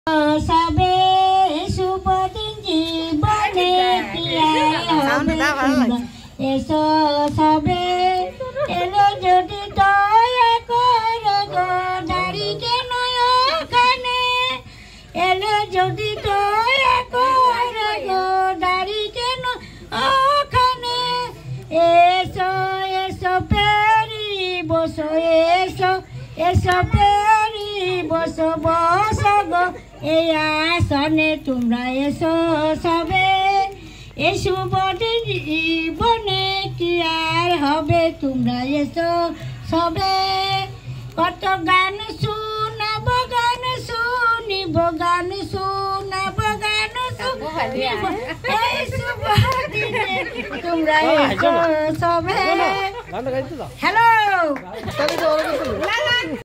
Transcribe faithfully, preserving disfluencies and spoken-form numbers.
সবে সুপদিন জীবনে এসো সবে এলো যদি দয়া করো গো দাঁড়িয়ে নয় ওখানে এলো যদি দয়া করো গো দাঁড়িয়ে নয় ওখানে এসো এসো পেরি বসো এসো এসো পেরি বসো বসো গো এই আসনে তোমরা এসো সবে এই শুভদিন জীবনে কি আর হবে তোমরা এসো সবে কত গান শুনাব গান শুনিব গান শুনাব গান শুনিব এই শুভদিনে তোমরা এসো সবে হ্যালো